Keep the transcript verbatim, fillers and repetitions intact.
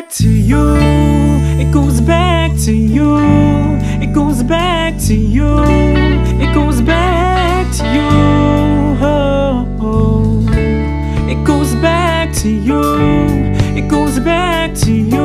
back to you. It goes back to you. It goes back to you. It goes back to you. Oh, oh. It goes back to you. It goes back to you.